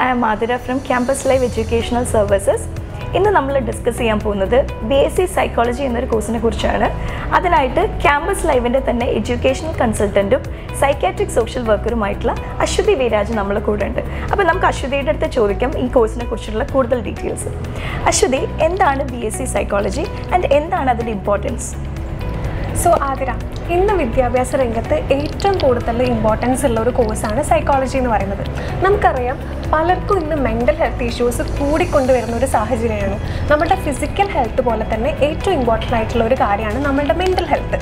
I am Madhura from Campuslive Educational Services. ഇന്ന് നമ്മൾ discuss ചെയ്യാൻ പോകുന്നത് BSc Psychology എന്നൊരു കോഴ്സിനെ കുറിച്ചാണ്. അതിനായിട്ട് ക്യാമ്പസ് ലൈവിൻ്റെ തന്നെ എഡ്യൂക്കേഷണൽ കൺസൾട്ടൻറ്റും സൈക്കാട്രിക് സോഷ്യൽ വർക്കറുമായിട്ടുള്ള അശ്വതി വീരാജ് നമ്മളെ കൂടെ ഉണ്ട്. അപ്പോൾ നമുക്ക് അശ്വതിയുടെ അടുത്ത് ചോദിക്കാം ഈ കോഴ്സിനെ കുറിച്ചുള്ള കൂടുതൽ ഡീറ്റെയിൽസ്. അശ്വതി, എന്താണ് BSc Psychology ആൻഡ് എന്താണ് അതിൻ്റെ ഇമ്പോർട്ടൻസ്? ആതിര, ഇന്ന് വിദ്യാഭ്യാസ രംഗത്ത് ഏറ്റവും കൂടുതൽ ഇമ്പോർട്ടൻസ് ഉള്ള ഒരു കോഴ്സാണ് സൈക്കോളജി എന്ന് പറയുന്നത്. നമുക്കറിയാം, പലർക്കും ഇന്ന് മെൻ്റൽ ഹെൽത്ത് ഇഷ്യൂസ് കൂടിക്കൊണ്ടുവരുന്ന ഒരു സാഹചര്യമാണ്. നമ്മുടെ ഫിസിക്കൽ ഹെൽത്ത് പോലെ തന്നെ ഏറ്റവും ഇമ്പോർട്ടൻ്റ് ആയിട്ടുള്ള ഒരു കാര്യമാണ് നമ്മളുടെ മെൻ്റൽ ഹെൽത്ത്.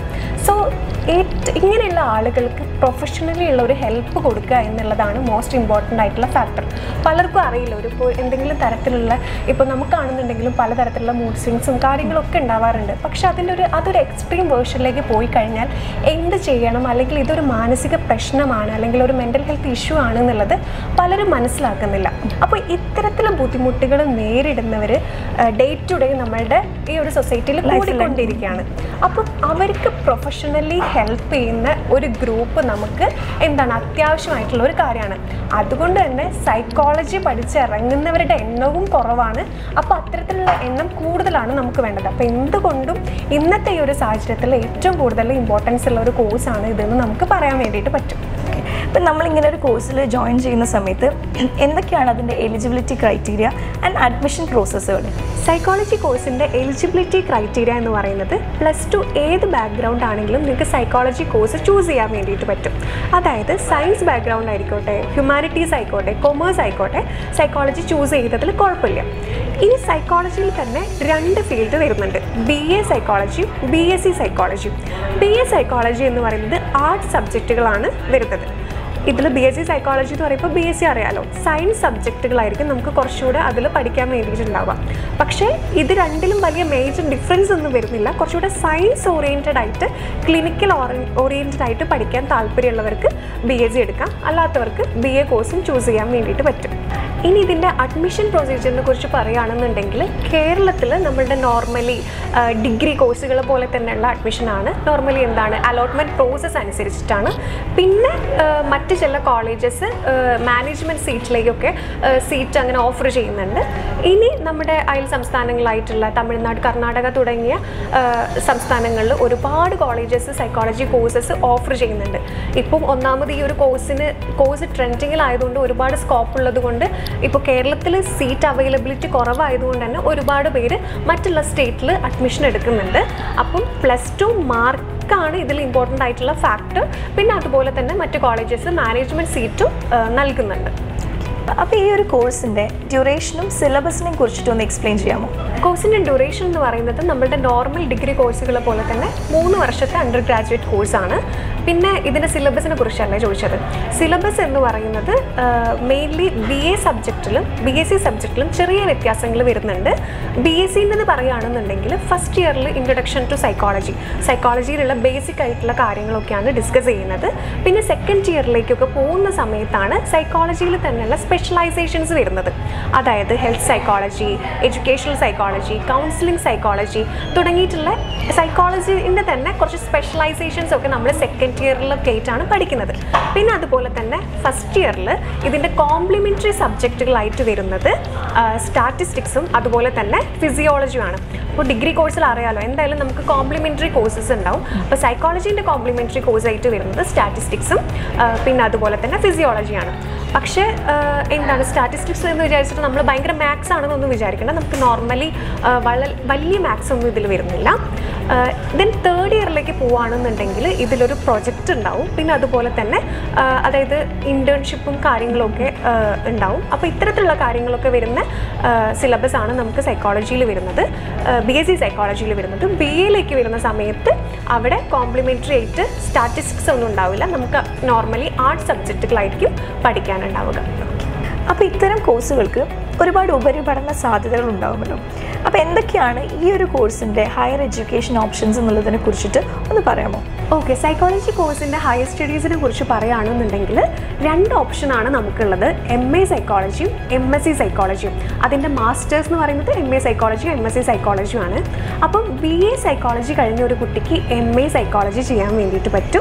ഇങ്ങനെയുള്ള ആളുകൾക്ക് പ്രൊഫഷണലി ഉള്ള ഒരു ഹെൽപ്പ് കൊടുക്കുക എന്നുള്ളതാണ് മോസ്റ്റ് ഇമ്പോർട്ടൻ്റ് ആയിട്ടുള്ള ഫാക്ടർ. പലർക്കും അറിയില്ല, ഇപ്പോൾ എന്തെങ്കിലും തരത്തിലുള്ള, ഇപ്പോൾ നമുക്ക് കാണുന്നുണ്ടെങ്കിലും പലതരത്തിലുള്ള മൂഡ് സ്വിങ്സും കാര്യങ്ങളൊക്കെ ഉണ്ടാവാറുണ്ട്. പക്ഷെ അതൊരു എക്സ്ട്രീം വേർഷനിലേക്ക് പോയി കഴിഞ്ഞാൽ എന്ത് ചെയ്യണം, അല്ലെങ്കിൽ ഇതൊരു മാനസിക പ്രശ്നമാണ്, അല്ലെങ്കിൽ ഒരു മെൻ്റൽ ഹെൽത്ത് ഇഷ്യൂ ആണെന്നുള്ളത് പലരും മനസ്സിലാക്കുന്നില്ല. അപ്പോൾ ഇത്തരത്തിലുള്ള ബുദ്ധിമുട്ടുകൾ നേരിടുന്നവർ ഡേ ടു ഡേ നമ്മളുടെ ഈ ഒരു സൊസൈറ്റിയിൽ കൂടിക്കൊണ്ടിരിക്കുകയാണ്. അപ്പം അവർക്ക് പ്രൊഫഷണലി ഹെൽപ്പ് ചെയ്യുന്ന ഒരു ഗ്രൂപ്പ് നമുക്ക് അത്യാവശ്യമായിട്ടുള്ള ഒരു കാര്യമാണ്. അതുകൊണ്ട് തന്നെ സൈക്കോളജി പഠിച്ചിറങ്ങുന്നവരുടെ എണ്ണവും കുറവാണ്. അപ്പോൾ അത്തരത്തിലുള്ള എണ്ണം കൂടുതലാണ് നമുക്ക് വേണ്ടത്. അപ്പോൾ എന്തുകൊണ്ടും ഇന്നത്തെ ഈ ഒരു സാഹചര്യത്തിൽ ഏറ്റവും കൂടുതൽ ഇമ്പോർട്ടൻസ് ഉള്ള ഒരു കോഴ്സാണ് ഇതെന്ന് നമുക്ക് പറയാൻ വേണ്ടിയിട്ട് പറ്റും. ഇപ്പം നമ്മളിങ്ങനെ ഒരു കോഴ്സിൽ ജോയിൻ ചെയ്യുന്ന സമയത്ത് എന്തൊക്കെയാണ് അതിൻ്റെ എലിജിബിലിറ്റി ക്രൈറ്റീരിയ ആൻഡ് അഡ്മിഷൻ പ്രോസസ്സുകൾ? സൈക്കോളജി കോഴ്സിൻ്റെ എലിജിബിലിറ്റി ക്രൈറ്റീരിയ എന്ന് പറയുന്നത് +2 ഏത് ബാക്ക്ഗ്രൗണ്ട് ആണെങ്കിലും നിങ്ങൾക്ക് സൈക്കോളജി കോഴ്സ് ചൂസ് ചെയ്യാൻ വേണ്ടിയിട്ട് പറ്റും. അതായത് സയൻസ് ബാക്ക്ഗ്രൗണ്ട് ആയിക്കോട്ടെ, ഹ്യൂമാനിറ്റീസ് ആയിക്കോട്ടെ, കൊമേഴ്സ് ആയിക്കോട്ടെ, സൈക്കോളജി ചൂസ് ചെയ്തതിൽ കുഴപ്പമില്ല. ഈ സൈക്കോളജിയിൽ തന്നെ 2 ഫീൽഡ് വരുന്നുണ്ട്: BA psychology, BSc psychology. BA psychology എന്ന് പറയുന്നത് ആർട്സ് സബ്ജക്റ്റുകളാണ് വരുന്നത്. ഇതിൽ BSc സൈക്കോളജി എന്ന് പറയുമ്പോൾ BSc അറിയാലോ, സയൻസ് സബ്ജക്റ്റുകളായിരിക്കും നമുക്ക് കുറച്ചുകൂടെ അതിൽ പഠിക്കാൻ വേണ്ടിയിട്ടുണ്ടാവുക. പക്ഷേ ഇത് രണ്ടിലും വലിയ മേജർ ഡിഫറൻസ് ഒന്നും വരുന്നില്ല. കുറച്ചുകൂടെ സയൻസ് ഓറിയൻറ്റഡ് ആയിട്ട്, ക്ലിനിക്കൽ ഓറിയൻറ്റഡ് ആയിട്ട് പഠിക്കാൻ താല്പര്യമുള്ളവർക്ക് BSc എടുക്കാം, അല്ലാത്തവർക്ക് BA കോഴ്സും ചൂസ് ചെയ്യാൻ വേണ്ടിയിട്ട് പറ്റും. ഇനി ഇതിൻ്റെ അഡ്മിഷൻ പ്രൊസീജിയറിനെ കുറിച്ച് പറയുകയാണെന്നുണ്ടെങ്കിൽ, കേരളത്തിൽ നമ്മളുടെ നോർമലി ഡിഗ്രി കോഴ്സുകൾ പോലെ തന്നെയുള്ള അഡ്മിഷനാണ്. നോർമലി അലോട്ട്മെൻറ്റ് പ്രോസസ്സ് അനുസരിച്ചിട്ടാണ്. പിന്നെ മറ്റ് ചില കോളേജസ് മാനേജ്മെൻറ്റ് സീറ്റിലേക്കൊക്കെ സീറ്റ് അങ്ങനെ ഓഫർ ചെയ്യുന്നുണ്ട്. ഇനി നമ്മുടെ അയൽ സംസ്ഥാനങ്ങളായിട്ടുള്ള തമിഴ്നാട്, കർണാടക തുടങ്ങിയ സംസ്ഥാനങ്ങളിൽ ഒരുപാട് കോളേജസ് സൈക്കോളജി കോഴ്സസ് ഓഫർ ചെയ്യുന്നുണ്ട്. ഇപ്പം ഒന്നാമത് ഈ ഒരു കോഴ്സ് ട്രെൻഡിങ്ങിലായതുകൊണ്ട് ഒരുപാട് സ്കോപ്പ് ഉള്ളത് കൊണ്ട് ഇപ്പോൾ കേരളത്തിൽ സീറ്റ് അവൈലബിലിറ്റി കുറവായതുകൊണ്ട് തന്നെ ഒരുപാട് പേര് മറ്റുള്ള സ്റ്റേറ്റിൽ അഡ്മിഷൻ എടുക്കുന്നുണ്ട്. അപ്പം +2 മാർക്കാണ് ഇതിൽ ഇമ്പോർട്ടൻ്റ് ആയിട്ടുള്ള ഫാക്ടർ. പിന്നെ അതുപോലെ തന്നെ മറ്റ് കോളേജസ് മാനേജ്മെൻറ്റ് സീറ്റും നൽകുന്നുണ്ട്. അപ്പോൾ ഈ ഒരു കോഴ്സിൻ്റെ ഡ്യൂറേഷനും സിലബസിനെയും കുറിച്ചിട്ടൊന്ന് എക്സ്പ്ലെയിൻ ചെയ്യാമോ? കോഴ്സിൻ്റെ ഡ്യൂറേഷൻ എന്ന് പറയുന്നത് നമ്മളുടെ നോർമൽ ഡിഗ്രി കോഴ്സുകളെ പോലെ തന്നെ 3 വർഷത്തെ അണ്ടർ ഗ്രാജുവേറ്റ് കോഴ്സാണ്. പിന്നെ ഇതിൻ്റെ സിലബസിനെ കുറിച്ചല്ല ചോദിച്ചത്. സിലബസ് എന്ന് പറയുന്നത് മെയിൻലി BA സബ്ജക്റ്റിലും BSc സബ്ജക്റ്റിലും ചെറിയ വ്യത്യാസങ്ങൾ വരുന്നുണ്ട്. BScൻ്റെത് പറയുകയാണെന്നുണ്ടെങ്കിൽ ഫസ്റ്റ് ഇയറിൽ ഇൻട്രൊഡക്ഷൻ ടു സൈക്കോളജിയിലുള്ള ബേസിക് ആയിട്ടുള്ള കാര്യങ്ങളൊക്കെയാണ് ഡിസ്കസ് ചെയ്യുന്നത്. പിന്നെ സെക്കൻഡ് ഇയറിലേക്കൊക്കെ പോകുന്ന സമയത്താണ് സൈക്കോളജിയിൽ തന്നെയുള്ള സ്പെഷ്യലൈസേഷൻസ് വരുന്നത്. അതായത് health psychology, educational psychology, counselling psychology തുടങ്ങിയിട്ടുള്ള സൈക്കോളജിൻ്റെ തന്നെ കുറച്ച് സ്പെഷ്യലൈസേഷൻസ് ഒക്കെ നമ്മൾ സെക്കൻഡ് ഇയറിലൊക്കെ ആയിട്ടാണ് പഠിക്കുന്നത്. പിന്നെ അതുപോലെ തന്നെ ഫസ്റ്റ് ഇയറിൽ ഇതിൻ്റെ കോംപ്ലിമെൻ്ററി സബ്ജക്റ്റുകളായിട്ട് വരുന്നത് സ്റ്റാറ്റിസ്റ്റിക്സും അതുപോലെ തന്നെ ഫിസിയോളജിയുമാണ്. അപ്പോൾ ഡിഗ്രി കോഴ്സിൽ അറിയാലോ, എന്തായാലും നമുക്ക് കോംപ്ലിമെൻ്ററി കോഴ്സസ് ഉണ്ടാവും. അപ്പോൾ സൈക്കോളജീൻ്റെ കോംപ്ലിമെൻ്ററി കോഴ്സായിട്ട് വരുന്നത് സ്റ്റാറ്റിസ്റ്റിക്സും പിന്നെ അതുപോലെ തന്നെ ഫിസിയോളജിയാണ്. പക്ഷേ സ്റ്റാറ്റിസ്റ്റിക്സ് എന്ന് വിചാരിച്ചിട്ട് നമ്മൾ ഭയങ്കര മാത്സ് ആണെന്നൊന്നും വിചാരിക്കേണ്ട. നമുക്ക് നോർമലി വലിയ മാത്സ് ഒന്നും ഇതിൽ വരുന്നില്ല. ദെൻ തേർഡ് ഇയറിലേക്ക് പോവുകയാണെന്നുണ്ടെങ്കിൽ ഇതിലൊരു പ്രൊജക്റ്റ് ഉണ്ടാവും. പിന്നെ അതുപോലെ തന്നെ അതായത് ഇൻറ്റേൺഷിപ്പും കാര്യങ്ങളൊക്കെ ഉണ്ടാവും. അപ്പോൾ ഇത്തരത്തിലുള്ള കാര്യങ്ങളൊക്കെ വരുന്ന സിലബസ് ആണ് നമുക്ക് സൈക്കോളജിയിൽ വരുന്നത്, BSc സൈക്കോളജിയിൽ വരുന്നത്. BAയിലേക്ക് വരുന്ന സമയത്ത് അവിടെ കോംപ്ലിമെൻ്ററി ആയിട്ട് സ്റ്റാറ്റിസ്റ്റിക്സ് ഒന്നും ഉണ്ടാവില്ല. നമുക്ക് നോർമലി ആർട്സ് സബ്ജക്റ്റുകളായിരിക്കും പഠിക്കാനുണ്ടാവുക. അപ്പോൾ ഇത്തരം കോഴ്സുകൾക്ക് ഒരുപാട് ഉപരിപഠന സാധ്യതകൾ ഉണ്ടാകുമല്ലോ. അപ്പോൾ എന്തൊക്കെയാണ് ഈ ഒരു കോഴ്സിൻ്റെ ഹയർ എഡ്യൂക്കേഷൻ ഓപ്ഷൻസ് എന്നുള്ളതിനെ കുറിച്ചിട്ട് ഒന്ന് പറയാമോ? ഓക്കെ, സൈക്കോളജി കോഴ്സിൻ്റെ ഹയർ സ്റ്റഡീസിനെ കുറിച്ച് പറയുകയാണെന്നുണ്ടെങ്കിൽ 2 ഓപ്ഷനാണ് നമുക്കുള്ളത്: MA സൈക്കോളജിയും MSc സൈക്കോളജിയും. അതിൻ്റെ മാസ്റ്റേഴ്സ് എന്ന് പറയുന്നത് MA സൈക്കോളജിയും MSc സൈക്കോളജിയുമാണ്. അപ്പം BA സൈക്കോളജി കഴിഞ്ഞ ഒരു കുട്ടിക്ക് MA സൈക്കോളജി ചെയ്യാൻ വേണ്ടിയിട്ട് പറ്റും.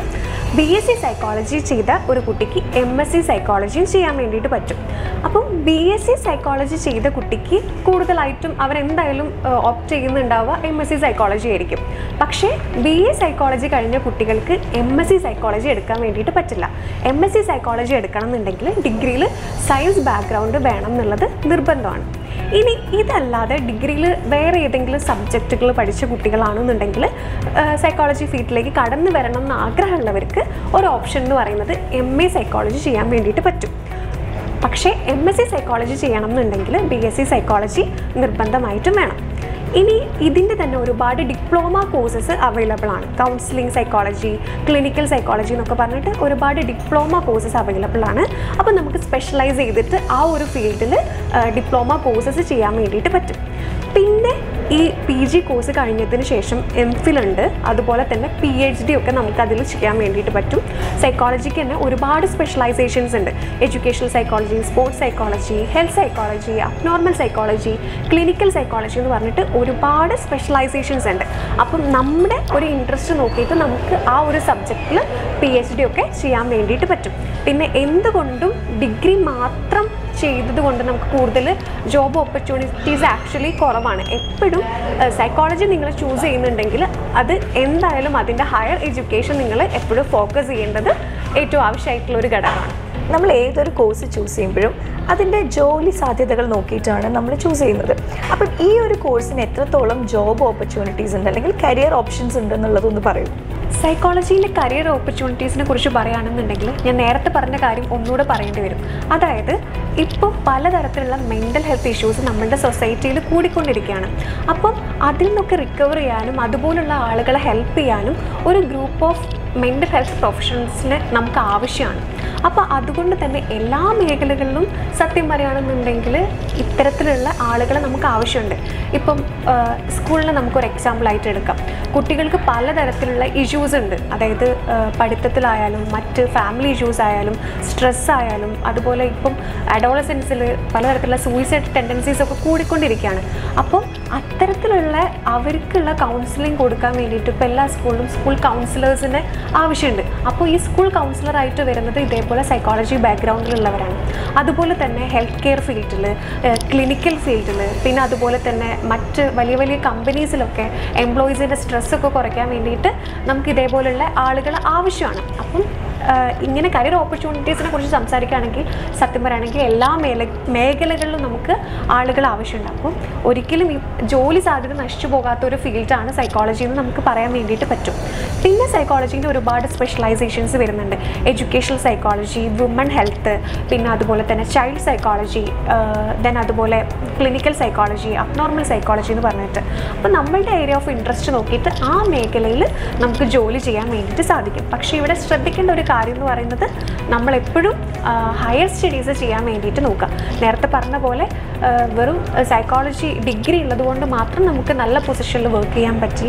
BSc സൈക്കോളജി ചെയ്ത ഒരു കുട്ടിക്ക് MSc സൈക്കോളജിയും ചെയ്യാൻ വേണ്ടിയിട്ട് പറ്റും. അപ്പം BSc സൈക്കോളജി ചെയ്ത കുട്ടിക്ക് കൂടുതലായിട്ടും അവരെന്തായാലും ഓപ്റ്റ് ചെയ്യുന്നുണ്ടാവുക MSc സൈക്കോളജി ആയിരിക്കും. പക്ഷേ BA സൈക്കോളജി കഴിഞ്ഞ കുട്ടികൾക്ക് MSc സൈക്കോളജി എടുക്കാൻ വേണ്ടിയിട്ട് പറ്റില്ല. MSc സൈക്കോളജി എടുക്കണം എന്നുണ്ടെങ്കിൽ ഡിഗ്രിയിൽ സയൻസ് ബാക്ക്ഗ്രൗണ്ട് വേണം എന്നുള്ളത് നിർബന്ധമാണ്. ഇനി ഇതല്ലാതെ ഡിഗ്രിയിൽ വേറെ ഏതെങ്കിലും സബ്ജക്റ്റുകൾ പഠിച്ച കുട്ടികളാണെന്നുണ്ടെങ്കിൽ സൈക്കോളജി ഫീൽഡിലേക്ക് കടന്നു വരണം എന്ന് ആഗ്രഹമുള്ളവർക്ക് ഒരു ഓപ്ഷൻ എന്ന് പറയുന്നത് MA സൈക്കോളജി ചെയ്യാൻ വേണ്ടിയിട്ട് പറ്റും. പക്ഷേ MSc സൈക്കോളജി ചെയ്യണം എന്നുണ്ടെങ്കിൽ BSc സൈക്കോളജി നിർബന്ധമായിട്ടും വേണം. ഇനി ഇതിൻ്റെ തന്നെ ഒരുപാട് ഡിപ്ലോമ കോഴ്സസ് അവൈലബിൾ ആണ്. കൗൺസിലിംഗ് സൈക്കോളജി, ക്ലിനിക്കൽ സൈക്കോളജി എന്നൊക്കെ പറഞ്ഞിട്ട് ഒരുപാട് ഡിപ്ലോമ കോഴ്സസ് അവൈലബിൾ ആണ്. അപ്പോൾ നമുക്ക് സ്പെഷ്യലൈസ് ചെയ്തിട്ട് ആ ഒരു ഫീൽഡിൽ ഡിപ്ലോമ കോഴ്സസ് ചെയ്യാൻ വേണ്ടിയിട്ട് പറ്റും. പിന്നെ ഈ PG കോഴ്സ് കഴിഞ്ഞതിന് ശേഷം MPhil ഉണ്ട്, അതുപോലെ തന്നെ PhD ഒക്കെ നമുക്ക് അതിൽ ചെയ്യാൻ വേണ്ടിയിട്ട് പറ്റും. സൈക്കോളജിക്ക് തന്നെ ഒരുപാട് സ്പെഷ്യലൈസേഷൻസ് ഉണ്ട്. Educational psychology, sports psychology, health psychology, abnormal psychology, clinical psychology എന്ന് പറഞ്ഞിട്ട് ഒരുപാട് സ്പെഷ്യലൈസേഷൻസ് ഉണ്ട്. അപ്പം നമ്മുടെ ഒരു ഇൻട്രസ്റ്റ് നോക്കിയിട്ട് നമുക്ക് ആ ഒരു സബ്ജക്റ്റിൽ PhD ഒക്കെ ചെയ്യാൻ വേണ്ടിയിട്ട് പറ്റും. പിന്നെ എന്തുകൊണ്ടും ഡിഗ്രി മാത്രം ചെയ്തതുകൊണ്ട് നമുക്ക് കൂടുതൽ ജോബ് ഓപ്പർച്യൂണിറ്റീസ് ആക്ച്വലി കുറവാണ്. എപ്പോഴും സൈക്കോളജി നിങ്ങൾ ചൂസ് ചെയ്യുന്നുണ്ടെങ്കിൽ അത് എന്തായാലും അതിൻ്റെ ഹയർ എഡ്യൂക്കേഷൻ നിങ്ങൾ എപ്പോഴും ഫോക്കസ് ചെയ്യേണ്ടത് ഏറ്റവും ആവശ്യമായിട്ടുള്ളൊരു ഘടകമാണ്. നമ്മൾ ഏതൊരു കോഴ്സ് ചൂസ് ചെയ്യുമ്പോഴും അതിൻ്റെ ജോലി സാധ്യതകൾ നോക്കിയിട്ടാണ് നമ്മൾ ചൂസ് ചെയ്യുന്നത്. അപ്പം ഈ ഒരു കോഴ്സിന് എത്രത്തോളം ജോബ് ഓപ്പർച്യൂണിറ്റീസ് ഉണ്ട്, അല്ലെങ്കിൽ കരിയർ ഓപ്ഷൻസ് ഉണ്ട് എന്നുള്ളതൊന്ന് പറയൂ. സൈക്കോളജിയിലെ കരിയർ ഓപ്പർച്യൂണിറ്റീസിനെ കുറിച്ച് പറയുകയാണെന്നുണ്ടെങ്കിൽ ഞാൻ നേരത്തെ പറഞ്ഞ കാര്യം ഒന്നുകൂടെ പറയേണ്ടി വരും. അതായത് ഇപ്പോൾ പലതരത്തിലുള്ള മെൻ്റൽ ഹെൽത്ത് ഇഷ്യൂസ് നമ്മളുടെ സൊസൈറ്റിയിൽ കൂടിക്കൊണ്ടിരിക്കുകയാണ്. അപ്പം അതിൽ നിന്നൊക്കെ റിക്കവർ ചെയ്യാനും അതുപോലുള്ള ആളുകളെ ഹെൽപ്പ് ചെയ്യാനും ഒരു ഗ്രൂപ്പ് ഓഫ് മെൻ്റൽ ഹെൽത്ത് പ്രൊഫഷണൽസിനെ നമുക്ക് ആവശ്യമാണ്. അപ്പോൾ അതുകൊണ്ട് തന്നെ എല്ലാ മേഖലകളിലും സത്യം പറയുകയാണെന്നുണ്ടെങ്കിൽ ഇത്തരത്തിലുള്ള ആളുകളെ നമുക്ക് ആവശ്യമുണ്ട്. ഇപ്പം സ്കൂളിൽ നമുക്കൊരു എക്സാമ്പിളായിട്ട് എടുക്കാം. കുട്ടികൾക്ക് പലതരത്തിലുള്ള ഇഷ്യൂസ് ഉണ്ട്. അതായത് പഠിത്തത്തിലായാലും മറ്റ് ഫാമിലി ഇഷ്യൂസ് ആയാലും സ്ട്രെസ് ആയാലും, അതുപോലെ ഇപ്പം അഡോളസൻസിൽ പലതരത്തിലുള്ള സൂയിസൈഡ് ടെൻഡൻസീസ് ഒക്കെ കൂടിക്കൊണ്ടിരിക്കുകയാണ്. അപ്പം അത്തരത്തിലുള്ള അവർക്കുള്ള കൗൺസിലിംഗ് കൊടുക്കാൻ വേണ്ടിയിട്ട് ഇപ്പോൾ എല്ലാ സ്കൂളിലും സ്കൂൾ കൗൺസിലേഴ്സിൻ്റെ ആവശ്യമുണ്ട്. അപ്പോൾ ഈ സ്കൂൾ കൗൺസിലറായിട്ട് വരുന്നത് ഇതേപോലെ സൈക്കോളജി ബാക്ക്ഗ്രൗണ്ടിലുള്ളവരാണ്. അതുപോലെ തന്നെ ഹെൽത്ത് കെയർ ഫീൽഡിൽ, ക്ലിനിക്കൽ ഫീൽഡിൽ, പിന്നെ അതുപോലെ തന്നെ മറ്റ് വലിയ വലിയ കമ്പനീസിലൊക്കെ എംപ്ലോയീസിൻ്റെ സ്ട്രെസ്സൊക്കെ കുറയ്ക്കാൻ വേണ്ടിയിട്ട് നമുക്ക് ഇതേപോലുള്ള ആളുകൾ ആവശ്യമാണ്. അപ്പം ഇങ്ങനെ കരിയർ ഓപ്പർച്യൂണിറ്റീസിനെ കുറിച്ച് സംസാരിക്കുകയാണെങ്കിൽ സത്യം പറയുകയാണെങ്കിൽ എല്ലാ മേഖലകളിലും നമുക്ക് ആളുകൾ ആവശ്യമുണ്ട്. അപ്പം ഒരിക്കലും ഈ ജോലി സാധ്യത നശിച്ചു പോകാത്ത ഒരു ഫീൽഡാണ് സൈക്കോളജി എന്ന് നമുക്ക് പറയാൻ വേണ്ടിയിട്ട് പറ്റും. പിന്നെ സൈക്കോളജീൻ്റെ ഒരുപാട് സ്പെഷ്യലൈസേഷൻസ് വരുന്നുണ്ട്. എഡ്യൂക്കേഷണൽ സൈക്കോളജി, വുമൺ ഹെൽത്ത്, പിന്നെ അതുപോലെ തന്നെ ചൈൽഡ് സൈക്കോളജി, ദെൻ അതുപോലെ ക്ലിനിക്കൽ സൈക്കോളജി, അബ്നോർമൽ സൈക്കോളജി എന്ന് പറഞ്ഞിട്ട്. അപ്പോൾ നമ്മളുടെ ഏരിയ ഓഫ് ഇൻട്രസ്റ്റ് നോക്കിയിട്ട് ആ മേഖലയിൽ നമുക്ക് ജോലി ചെയ്യാൻ വേണ്ടിയിട്ട് സാധിക്കും. പക്ഷേ ഇവിടെ ശ്രദ്ധിക്കേണ്ട ഒരു കാര്യം എന്ന് പറയുന്നത് നമ്മളെപ്പോഴും ഹയർ സ്റ്റഡീസ് ചെയ്യാൻ വേണ്ടിയിട്ട് നോക്കുക. നേരത്തെ പറഞ്ഞ പോലെ വെറും സൈക്കോളജി ഡിഗ്രി ഉള്ളതുകൊണ്ട് മാത്രം നമുക്ക് നല്ല പൊസിഷനിൽ വർക്ക് ചെയ്യാൻ പറ്റില്ല.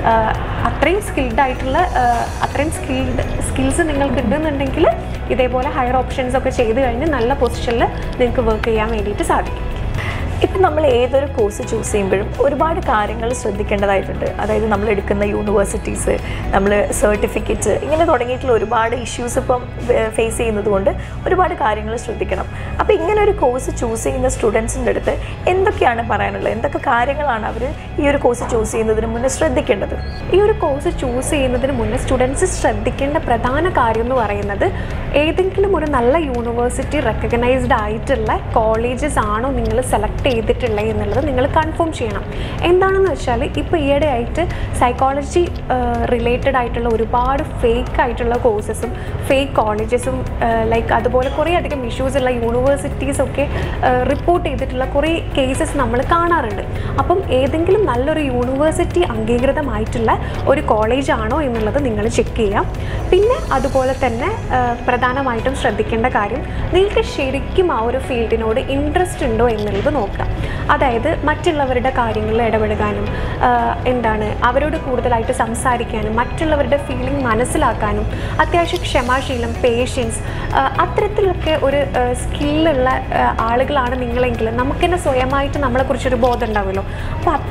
അത്രയും സ്കിൽസ് നിങ്ങൾക്ക് ഉണ്ടെന്നുണ്ടെങ്കിൽ ഇതേപോലെ ഹയർ ഓപ്ഷൻസ് ഒക്കെ ചെയ്ത് കഴിഞ്ഞ് നല്ല പൊസിഷനിൽ നിങ്ങൾക്ക് വർക്ക് ചെയ്യാൻ വേണ്ടിയിട്ട് സാധിക്കും. ഇപ്പം നമ്മൾ ഏതൊരു കോഴ്സ് ചൂസ് ചെയ്യുമ്പോഴും ഒരുപാട് കാര്യങ്ങൾ ശ്രദ്ധിക്കേണ്ടതായിട്ടുണ്ട്. അതായത് നമ്മൾ എടുക്കുന്ന യൂണിവേഴ്സിറ്റീസ്, നമ്മൾ സർട്ടിഫിക്കറ്റ്, ഇങ്ങനെ തുടങ്ങിയിട്ടുള്ള ഒരുപാട് ഇഷ്യൂസ് ഇപ്പം ഫേസ് ചെയ്യുന്നത് കൊണ്ട് ഒരുപാട് കാര്യങ്ങൾ ശ്രദ്ധിക്കണം. അപ്പോൾ ഇങ്ങനെ ഒരു കോഴ്സ് ചൂസ് ചെയ്യുന്ന സ്റ്റുഡൻസിൻ്റെ അടുത്ത് എന്തൊക്കെയാണ് പറയാനുള്ളത്, എന്തൊക്കെ കാര്യങ്ങളാണ് അവർ ഈ ഒരു കോഴ്സ് ചൂസ് ചെയ്യുന്നതിന് മുന്നേ ശ്രദ്ധിക്കേണ്ടത്? ഈ ഒരു കോഴ്സ് ചൂസ് ചെയ്യുന്നതിന് മുന്നേ സ്റ്റുഡൻസ് ശ്രദ്ധിക്കേണ്ട പ്രധാന കാര്യം എന്ന് പറയുന്നത് ഏതെങ്കിലും ഒരു നല്ല യൂണിവേഴ്സിറ്റി റെക്കഗ്നൈസ്ഡ് ആയിട്ടുള്ള കോളേജസ് ആണോ നിങ്ങൾ സെലക്ട് ചെയ്തിട്ടുള്ളത് എന്നുള്ളത് നിങ്ങൾ കൺഫേം ചെയ്യണം. എന്താണെന്ന് വെച്ചാൽ ഇപ്പോൾ ഈയിടെ ആയിട്ട് സൈക്കോളജി റിലേറ്റഡ് ആയിട്ടുള്ള ഒരുപാട് ഫേക്ക് ആയിട്ടുള്ള കോഴ്സസും ഫേക്ക് കോളേജസും അതുപോലെ കുറേ അധികം ഇഷ്യൂസ് ഉള്ള യൂണിവേഴ്സിറ്റീസൊക്കെ റിപ്പോർട്ട് ചെയ്തിട്ടുള്ള കുറേ കേസസ് നമ്മൾ കാണാറുണ്ട്. അപ്പം ഏതെങ്കിലും നല്ലൊരു യൂണിവേഴ്സിറ്റി അംഗീകൃതമായിട്ടുള്ള ഒരു കോളേജ് ആണോ എന്നുള്ളത് നിങ്ങൾ ചെക്ക് ചെയ്യാം. പിന്നെ അതുപോലെ തന്നെ പ്രധാനമായിട്ടും ശ്രദ്ധിക്കേണ്ട കാര്യം നിങ്ങൾക്ക് ശരിക്കും ആ ഒരു ഫീൽഡിനോട് ഇൻട്രസ്റ്റ് ഉണ്ടോ എന്നുള്ളത് നോക്കുക. അതായത് മറ്റുള്ളവരുടെ കാര്യങ്ങളിൽ ഇടപെടുകാനും അവരോട് കൂടുതലായിട്ട് സംസാരിക്കാനും മറ്റുള്ളവരുടെ ഫീലിംഗ് മനസ്സിലാക്കാനും അത്യാവശ്യം ക്ഷമാശീലം, പേഷ്യൻസ്, അത്തരത്തിലൊക്കെ ഒരു സ്കില്ലുള്ള ആളുകളാണ് നിങ്ങളെങ്കിൽ നമുക്ക് തന്നെ സ്വയമായിട്ട് നമ്മളെക്കുറിച്ചൊരു ബോധം ഉണ്ടാവുമല്ലോ. അപ്പോൾ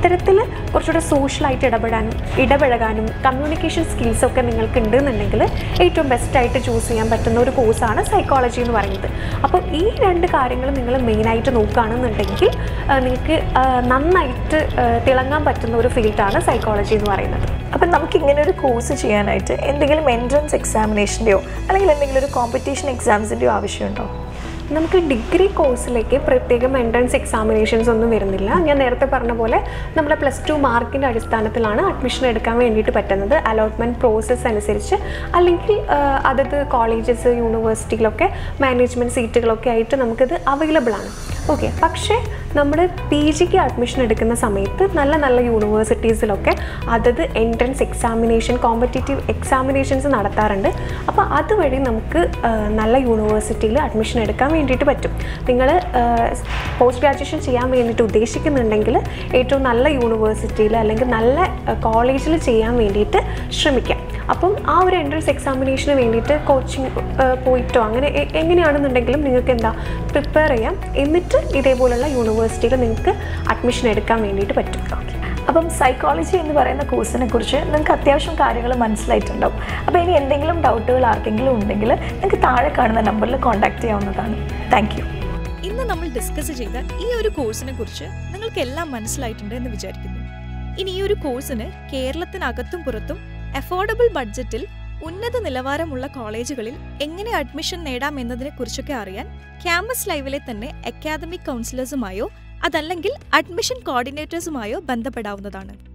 അത്തരത്തിൽ കുറച്ചുകൂടെ സോഷ്യലായിട്ട് ഇടപഴകാനും കമ്മ്യൂണിക്കേഷൻ സ്കിൽസൊക്കെ നിങ്ങൾക്ക് ഉണ്ടെന്നുണ്ടെങ്കിൽ ഏറ്റവും ബെസ്റ്റായിട്ട് ചൂസ് ചെയ്യാൻ പറ്റുന്ന ഒരു കോഴ്സാണ് സൈക്കോളജി എന്ന് പറയുന്നത്. അപ്പോൾ ഈ 2 കാര്യങ്ങൾ നിങ്ങൾ മെയിനായിട്ട് നോക്കുകയാണെന്നുണ്ടെങ്കിൽ നിങ്ങൾക്ക് നന്നായിട്ട് തിളങ്ങാൻ പറ്റുന്ന ഒരു ഫീൽഡാണ് സൈക്കോളജി എന്ന് പറയുന്നത്. അപ്പം നമുക്ക് ഇങ്ങനെ ഒരു കോഴ്സ് ചെയ്യാനായിട്ട് എന്തെങ്കിലും എൻട്രൻസ് എക്സാമിനേഷൻ്റെയോ അല്ലെങ്കിൽ എന്തെങ്കിലും ഒരു കോമ്പറ്റീഷൻ എക്സാംസിൻ്റെയോ ആവശ്യമുണ്ടോ? നമുക്ക് ഡിഗ്രി കോഴ്സിലേക്ക് പ്രത്യേകം എൻട്രൻസ് എക്സാമിനേഷൻസ് ഒന്നും വരുന്നില്ല. ഞാൻ നേരത്തെ പറഞ്ഞ പോലെ നമ്മുടെ +2 മാർക്കിൻ്റെ അടിസ്ഥാനത്തിലാണ് അഡ്മിഷൻ എടുക്കാൻ വേണ്ടിയിട്ട് പറ്റുന്നത്. അലോട്ട്മെൻറ്റ് പ്രോസസ്സ് അനുസരിച്ച് അല്ലെങ്കിൽ അതത് കോളേജസ് യൂണിവേഴ്സിറ്റിയിലൊക്കെ മാനേജ്മെൻറ്റ് സീറ്റുകളൊക്കെ ആയിട്ട് നമുക്കിത് അവൈലബിൾ ആണ്. ഓക്കെ, പക്ഷേ നമ്മൾ PGക്ക് അഡ്മിഷൻ എടുക്കുന്ന സമയത്ത് നല്ല നല്ല യൂണിവേഴ്സിറ്റീസിലൊക്കെ അതത് എൻട്രൻസ് എക്സാമിനേഷൻ കോമ്പറ്റേറ്റീവ് എക്സാമിനേഷൻസ് നടത്താറുണ്ട്. അപ്പോൾ അതുവഴി നമുക്ക് നല്ല യൂണിവേഴ്സിറ്റിയിൽ അഡ്മിഷൻ എടുക്കാൻ വേണ്ടിയിട്ട് പറ്റും. നിങ്ങൾ പോസ്റ്റ് ഗ്രാജുവേഷൻ ചെയ്യാൻ വേണ്ടിയിട്ട് ഉദ്ദേശിക്കുന്നുണ്ടെങ്കിൽ ഏറ്റവും നല്ല യൂണിവേഴ്സിറ്റിയിൽ അല്ലെങ്കിൽ നല്ല കോളേജിൽ ചെയ്യാൻ വേണ്ടിയിട്ട് ശ്രമിക്കാം. അപ്പം ആ ഒരു എൻട്രൻസ് എക്സാമിനേഷന് വേണ്ടിയിട്ട് കോച്ചിങ് പോയിട്ടോ അങ്ങനെ എങ്ങനെയാണെന്നുണ്ടെങ്കിലും നിങ്ങൾക്ക് പ്രിപ്പയർ ചെയ്യാം. എന്നിട്ട് ഇതേപോലുള്ള യൂണിവേഴ്സിറ്റിയിൽ നിങ്ങൾക്ക് അഡ്മിഷൻ എടുക്കാൻ വേണ്ടിയിട്ട് പറ്റും. അപ്പം സൈക്കോളജി എന്ന് പറയുന്ന കോഴ്സിനെ കുറിച്ച് നിങ്ങൾക്ക് അത്യാവശ്യം കാര്യങ്ങൾ മനസ്സിലായിട്ടുണ്ടാവും. അപ്പോൾ ഇനി എന്തെങ്കിലും ഡൗട്ടുകൾ ആർക്കെങ്കിലും ഉണ്ടെങ്കിൽ നിങ്ങൾക്ക് താഴെ കാണുന്ന നമ്പറിൽ കോൺടാക്ട് ചെയ്യാവുന്നതാണ്. Thank you. ഇന്ന് നമ്മൾ ഡിസ്കസ് ചെയ്ത ഈ ഒരു കോഴ്സിനെ കുറിച്ച് നിങ്ങൾക്ക് എല്ലാം മനസ്സിലായിട്ടുണ്ട് എന്ന് വിചാരിക്കുന്നു. ഇനി ഈ ഒരു കോഴ്സിന് കേരളത്തിനകത്തും പുറത്തും അഫോർഡബിൾ ബഡ്ജറ്റിൽ ഉന്നത നിലവാരമുള്ള കോളേജുകളിൽ എങ്ങനെ അഡ്മിഷൻ നേടാം എന്നതിനെ കുറിച്ചൊക്കെ അറിയാൻ ക്യാമ്പസ് ലൈവിലെ തന്നെ അക്കാദമിക് കൗൺസിലേഴ്സുമായോ അതല്ലെങ്കിൽ അഡ്മിഷൻ കോർഡിനേറ്റേഴ്സുമായോ ബന്ധപ്പെടാവുന്നതാണ്.